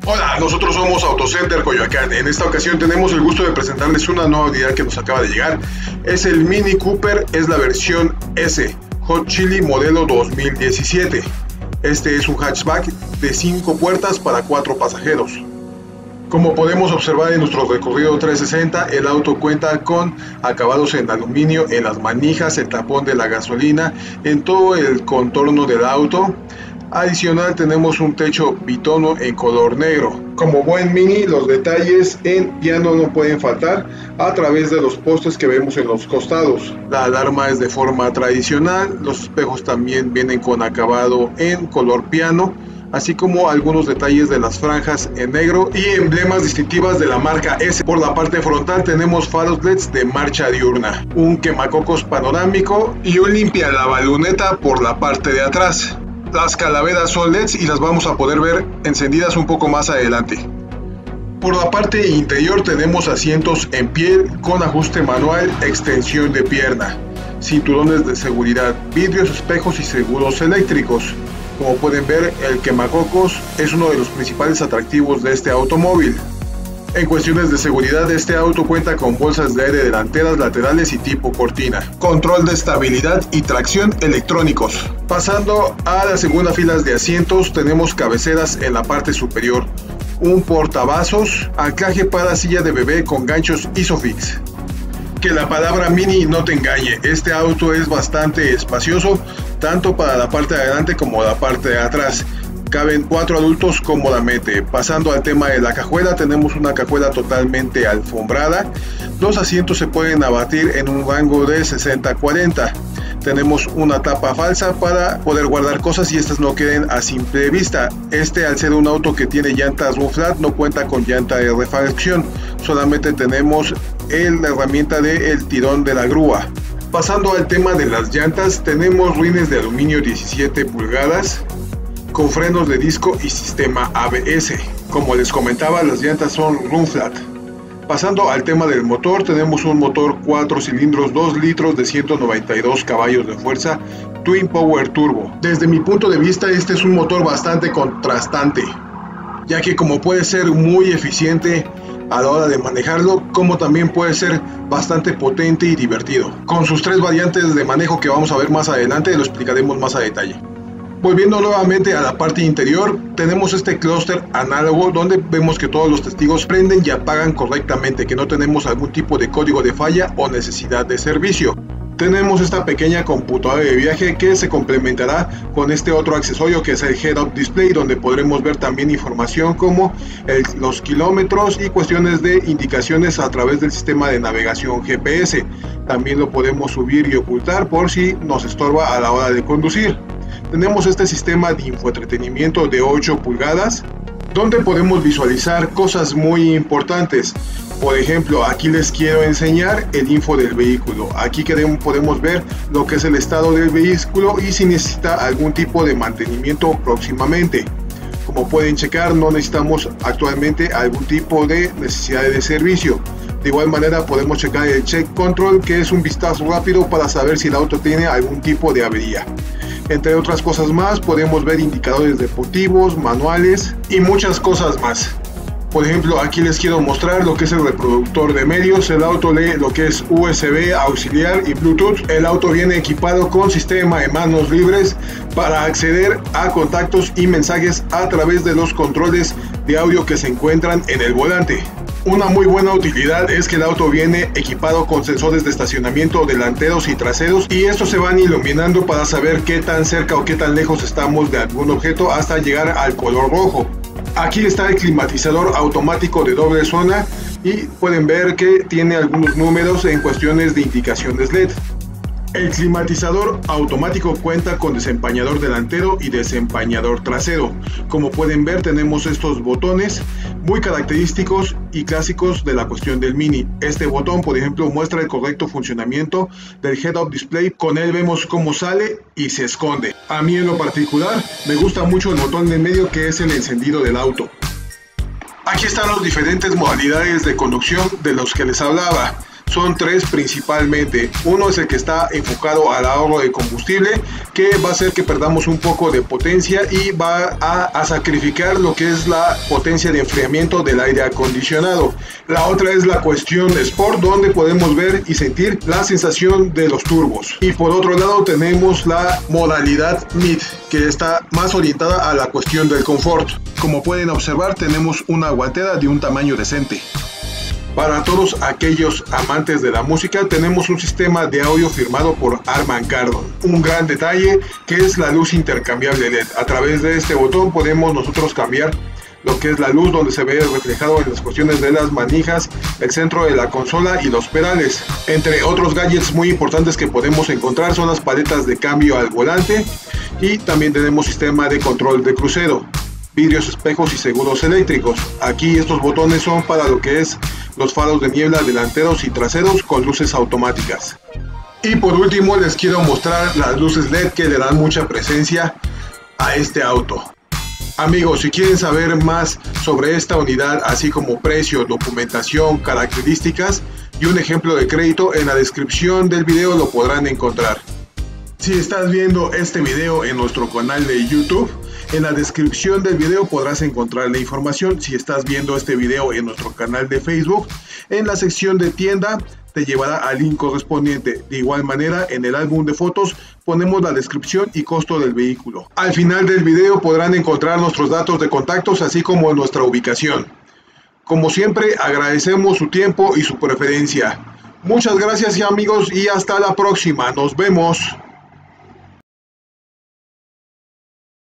Hola, nosotros somos Autocenter Coyoacán. En esta ocasión tenemos el gusto de presentarles una nueva unidad que nos acaba de llegar. Es el Mini Cooper, es la versión S, Hot Chili modelo 2017. Este es un hatchback de 5 puertas para 4 pasajeros. Como podemos observar en nuestro recorrido 360, el auto cuenta con acabados en aluminio en las manijas, el tapón de la gasolina, en todo el contorno del auto. Adicional tenemos un techo bitono en color negro. Como buen Mini, los detalles en piano no pueden faltar a través de los postes que vemos en los costados. La alarma es de forma tradicional, los espejos también vienen con acabado en color piano, así como algunos detalles de las franjas en negro y emblemas distintivas de la marca S. Por la parte frontal tenemos faros LEDs de marcha diurna, un quemacocos panorámico y un limpialavaluneta por la parte de atrás. Las calaveras son LEDs y las vamos a poder ver encendidas un poco más adelante. Por la parte interior tenemos asientos en piel con ajuste manual, extensión de pierna, cinturones de seguridad, vidrios, espejos y seguros eléctricos. Como pueden ver, el quemacocos es uno de los principales atractivos de este automóvil. En cuestiones de seguridad, este auto cuenta con bolsas de aire delanteras, laterales y tipo cortina, control de estabilidad y tracción electrónicos. Pasando a las segunda filas de asientos, tenemos cabeceras en la parte superior, un portavasos, anclaje para silla de bebé con ganchos Isofix. Que la palabra Mini no te engañe, este auto es bastante espacioso, tanto para la parte de adelante como la parte de atrás. Caben 4 adultos cómodamente. Pasando al tema de la cajuela, tenemos una cajuela totalmente alfombrada. Los asientos se pueden abatir en un rango de 60-40. Tenemos una tapa falsa para poder guardar cosas y estas no queden a simple vista. Este, al ser un auto que tiene llantas roof flat, no cuenta con llanta de refacción. Solamente tenemos la herramienta del tirón de la grúa. Pasando al tema de las llantas, tenemos rines de aluminio 17 pulgadas. Con frenos de disco y sistema ABS. Como les comentaba, las llantas son roof flat. Pasando al tema del motor, tenemos un motor 4 cilindros 2 litros de 192 caballos de fuerza Twin Power Turbo. Desde mi punto de vista, este es un motor bastante contrastante, ya que como puede ser muy eficiente a la hora de manejarlo, como también puede ser bastante potente y divertido. Con sus 3 variantes de manejo que vamos a ver más adelante, lo explicaremos más a detalle. Volviendo nuevamente a la parte interior, tenemos este clúster análogo donde vemos que todos los testigos prenden y apagan correctamente, que no tenemos algún tipo de código de falla o necesidad de servicio. Tenemos esta pequeña computadora de viaje que se complementará con este otro accesorio que es el Head-Up Display, donde podremos ver también información como los kilómetros y cuestiones de indicaciones a través del sistema de navegación GPS. También lo podemos subir y ocultar por si nos estorba a la hora de conducir. Tenemos este sistema de infoentretenimiento de 8 pulgadas, donde podemos visualizar cosas muy importantes. Por ejemplo, aquí les quiero enseñar el info del vehículo. Aquí podemos ver lo que es el estado del vehículo y si necesita algún tipo de mantenimiento próximamente. Como pueden checar, no necesitamos actualmente algún tipo de necesidad de servicio. De igual manera podemos checar el Check Control, que es un vistazo rápido para saber si el auto tiene algún tipo de avería. Entre otras cosas más, podemos ver indicadores deportivos, manuales y muchas cosas más. Por ejemplo, aquí les quiero mostrar lo que es el reproductor de medios. El auto lee lo que es USB, auxiliar y Bluetooth. El auto viene equipado con sistema de manos libres para acceder a contactos y mensajes a través de los controles de audio que se encuentran en el volante. Una muy buena utilidad es que el auto viene equipado con sensores de estacionamiento delanteros y traseros, y estos se van iluminando para saber qué tan cerca o qué tan lejos estamos de algún objeto hasta llegar al color rojo. Aquí está el climatizador automático de doble zona y pueden ver que tiene algunos números en cuestiones de indicaciones LED. El climatizador automático cuenta con desempañador delantero y desempañador trasero. Como pueden ver, tenemos estos botones muy característicos y clásicos de la cuestión del Mini. Este botón, por ejemplo, muestra el correcto funcionamiento del Head-Up Display. Con él vemos cómo sale y se esconde. A mí en lo particular me gusta mucho el botón de en medio, que es el encendido del auto. Aquí están las diferentes modalidades de conducción de los que les hablaba. Son tres principalmente. Uno es el que está enfocado al ahorro de combustible, que va a hacer que perdamos un poco de potencia y va a sacrificar lo que es la potencia de enfriamiento del aire acondicionado. La otra es la cuestión Sport, donde podemos ver y sentir la sensación de los turbos. Y por otro lado tenemos la modalidad Mid, que está más orientada a la cuestión del confort. Como pueden observar, tenemos una guantera de un tamaño decente. Para todos aquellos amantes de la música, tenemos un sistema de audio firmado por Harman Kardon. Un gran detalle que es la luz intercambiable LED. A través de este botón podemos nosotros cambiar lo que es la luz, donde se ve reflejado en las cuestiones de las manijas, el centro de la consola y los pedales. Entre otros gadgets muy importantes que podemos encontrar son las paletas de cambio al volante, y también tenemos sistema de control de crucero, vidrios, espejos y seguros eléctricos. Aquí estos botones son para lo que es los faros de niebla delanteros y traseros con luces automáticas. Y por último les quiero mostrar las luces LED que le dan mucha presencia a este auto. Amigos, si quieren saber más sobre esta unidad, así como precio, documentación, características y un ejemplo de crédito, en la descripción del video lo podrán encontrar. Si estás viendo este video en nuestro canal de YouTube, en la descripción del video podrás encontrar la información. Si estás viendo este video en nuestro canal de Facebook, en la sección de tienda te llevará al link correspondiente. De igual manera, en el álbum de fotos ponemos la descripción y costo del vehículo. Al final del video podrán encontrar nuestros datos de contactos, así como nuestra ubicación. Como siempre, agradecemos su tiempo y su preferencia. Muchas gracias amigos, y hasta la próxima. Nos vemos.